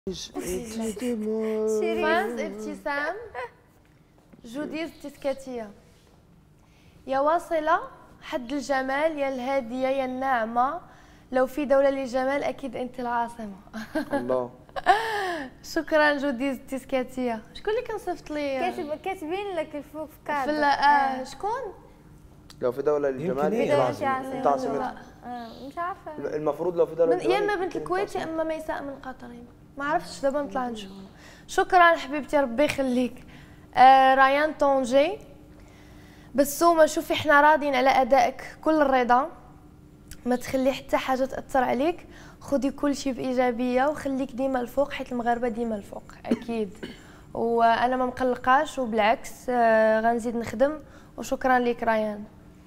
فانز ابتسام جوديز تسكاتية. يا واصلة حد الجمال، يا الهادية يا الناعمة، لو في دولة للجمال أكيد أنت العاصمة. الله. شكرا جوديز تسكاتية. شكون اللي كان صيفط لي؟ كاتبين لك الفوق في كادر. في شكون؟ لو في دولة للجمال في دولة انت عاصمتها. مش عارفة. المفروض لو في دولة للجمال يا اما بنت الكويت يا اما ميساء من قطر، ما عرفتش دابا نطلع نشوف. شكرا حبيبتي ربي يخليك. ريان طونجي. بسومه شوفي احنا راضيين على ادائك كل الرضا، ما تخلي حتى حاجه تاثر عليك، خدي كل شيء بايجابيه وخليك ديما الفوق، حيت المغاربه ديما الفوق اكيد. وانا ما مقلقاش وبالعكس غنزيد نخدم. وشكرا لك ريان.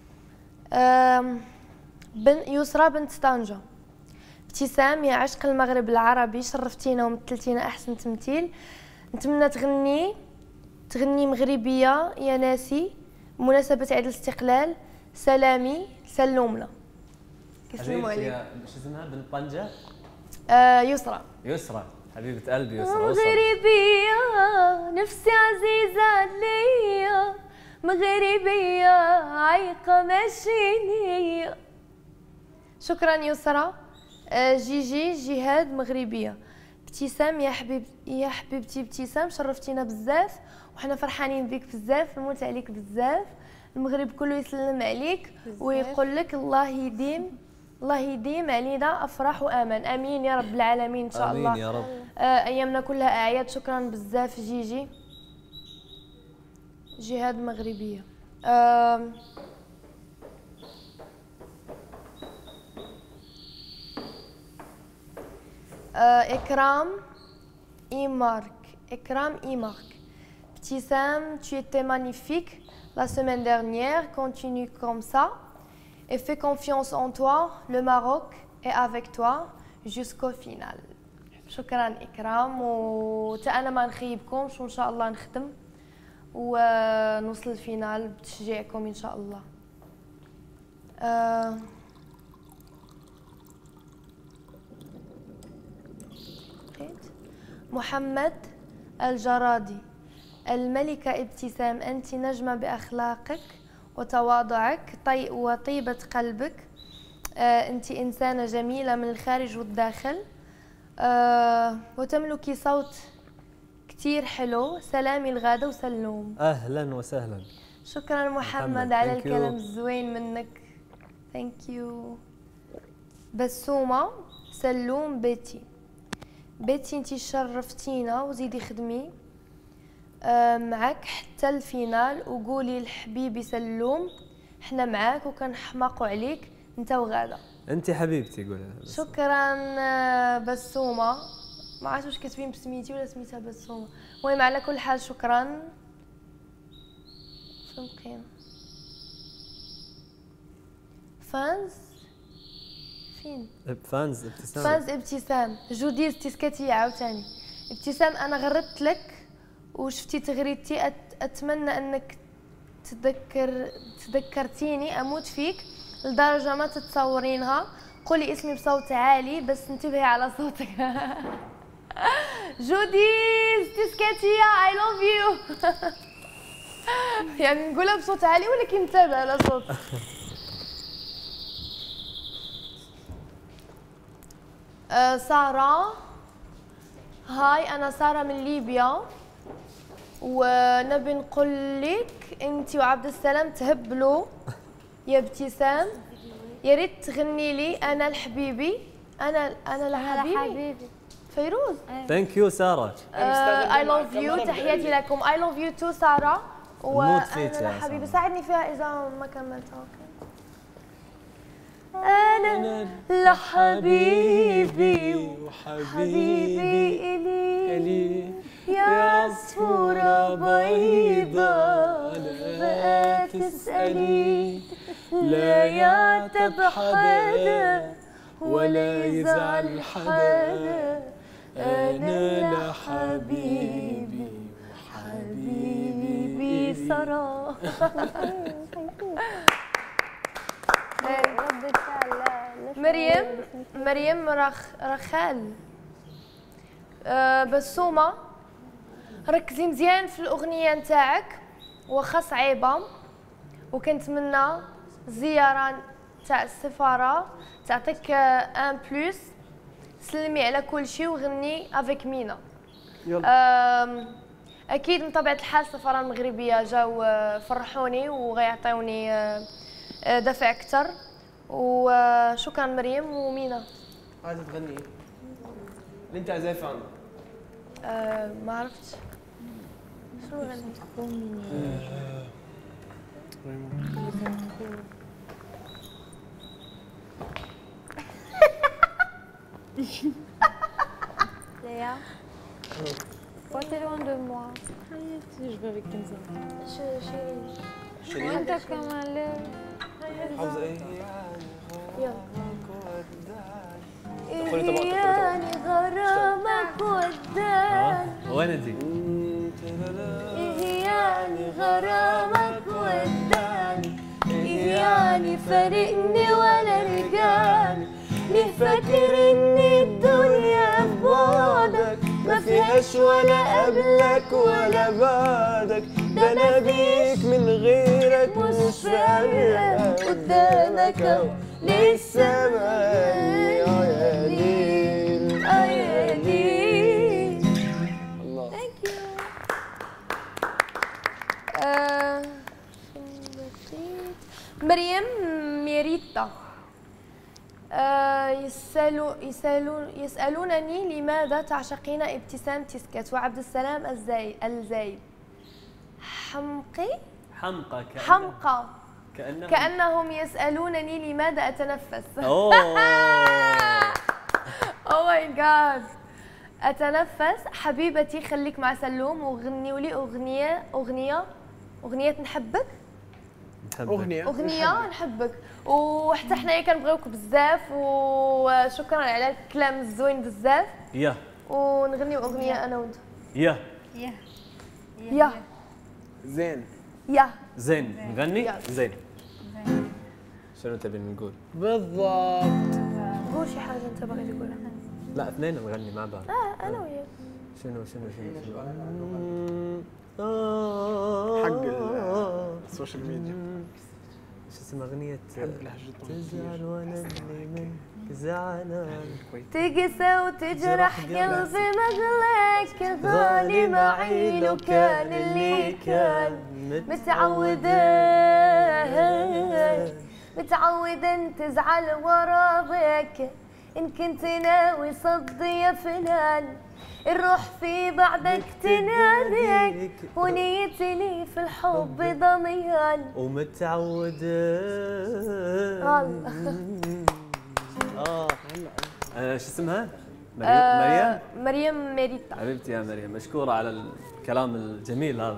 يسرى بنت طنجة. ابتسام يا عشق المغرب العربي، شرفتينا ومثلتينا احسن تمثيل. نتمنى تغني مغربيه يا ناسي بمناسبه عيد الاستقلال. سلامي سلومنا. كيسلموا عليك. شو اسمها بنت طنجة؟ يسرى. يسرى حبيبة قلبي يسرى. مغربيه نفسي عزيزه ليا، مغربيه عايقه ماشينيه. شكرا يسرى. جيجي جهاد مغربيه. ابتسام يا حبيبتي ابتسام، شرفتينا بزاف وحنا فرحانين بك بزاف، نموت عليك بزاف. المغرب كله يسلم عليك ويقول لك الله يديم علينا افراح وامان. امين يا رب العالمين ان شاء الله. امين يا رب. ايامنا كلها اعياد. شكرا بزاف جيجي. جهاد مغربيه. إكرام Imark. Ibtissam, tu étais magnifique la semaine dernière, continue comme ça et fais confiance en toi, le Maroc est avec toi jusqu'au final. شكرا إكرام، وتا أنا ما نخيبكمش وإن شاء الله نخدم ونوصل الفينال بتشجيعكم إن شاء الله. محمد الجرادي. الملكة ابتسام، أنت نجمة بأخلاقك وتواضعك وطيبة قلبك. أنت إنسانة جميلة من الخارج والداخل، وتملكي صوت كتير حلو. سلامي الغادة وسلوم. أهلا وسهلا. شكرا محمد على الكلام الزوين منك. ثانك يو. بسومة سلوم بيتي انتي شرفتينا وزيدي خدمي معاك حتى الفينال، وقولي لحبيبي سلوم حنا معاك وكنحماقوا عليك انت وغاده. انت حبيبتي قولي. شكرا بسومه. ما عرفتش واش كاتبين بسميتي ولا سميتها بسومه. المهم على كل حال شكرا. فين بقينا؟ فانز فين؟ فانز ابتسام. فانز ابتسام. جوديز تسكاتية عاوتاني. ابتسام انا غردت لك وشفتي تغريدتي، اتمنى انك تذكرتيني اموت فيك لدرجه ما تتصورينها. قولي اسمي بصوت عالي بس انتبهي على صوتك. جوديز تسكاتية I love you. يعني نقولها بصوت عالي ولكن انتبه على صوتك. سارة. هاي أنا سارة من ليبيا، ونبي نقول لك أنت وعبد السلام تهبلوا يا ابتسام. يا ريت تغني لي أنا لحبيبي. أنا لحبيبي فيروز. ثانك يو سارة. I love you. تحياتي لكم. I love you too سارة. وأنا لحبيبي ساعدني فيها إذا ما كملتها. أوكي. أنا لحبيبي وحبيبي إلي، يا عصفورة بيضاء لا تسألي، لا يعتب حدا ولا يزعل حدا. أنا لحبيبي وحبيبي سارة. مريم رخال. بسومه ركزي مزيان في الاغنيه نتاعك واخا صعيبه، وكنتمنى زياره تاع السفاره تعطيك ان بلوس. سلمي على كل شيء وغني افيك مينا. اكيد من طبيعه الحال السفاره المغربيه جاو فرحوني وغيعطيوني دفع اكثر. وشكرا مريم ومينا. عايزه تغني اللي انت عازفه عنه؟ ما عرفتش شنو غني. Léa, pourquoi t'es loin de moi? Je vais avec Kenza. Ouais, t'as comme un lait. حافظه ايه؟ يعني غرامك وداني. وين انت؟ يعني غرامك وداني. يعني فارقني ولا رجعني. ليه فاكر ان الدنيا في بعدك ما فيهاش ولا قبلك ولا بعدك. ده انا بيك من غيرك مش فارقه قدامك اهو لسه معايا يا ليل يا ليل. الله. ثانك يو. مريم ميريتا يسألونني لماذا تعشقين ابتسام تيسكات. وعبد السلام الزايد حمقى كأنهم يسألونني لماذا أتنفس. اوه أوه ماي جاد. أتنفس حبيبتي خليك مع سلوم وغنيوا لي أغنية نحبك. أغنية نحبك. وحتى حنايا كنبغيوك بزاف وشكرا على الكلام الزوين بزاف. يا ونغنيو أغنية أنا وأنت. يا زين. زين نغني. يلا. زين شنو تبي نقول؟ بالضبط. قول شي حاجة أنت باغي تقولها. لا اثنين نغني مع بعض. أنا وياك. شنو حق السوشيال ميديا. شو اسمها اغنية؟ بحب لهجتهم تزعل وانا اللي منك زعلان. تقسى وتجرح قلبي مغلاك غالي معي لو كان اللي كان متعودة تزعل وراضيك إن كنت ناوي صدي يا فلان. الروح في بعدك تناديك ونيتي لي في الحب ضميان. ومتعودة شو اسمها؟ مريم ميريتا. حبيبتي يا مريم مشكورة على الكلام الجميل هذا.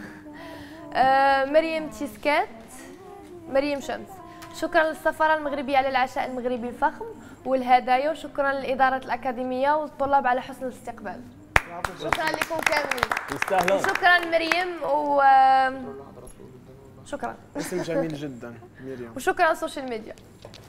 مريم تيسكات. مريم شمس. شكرا للسفارة المغربية على العشاء المغربي الفخم والهدايا. وشكرا للإدارة الأكاديمية والطلاب على حسن الاستقبال. شكرا لكم كاملين. يستاهلون. شكرا مريم شكرا. اسم جميل جدا مريم. وشكرا السوشيال ميديا.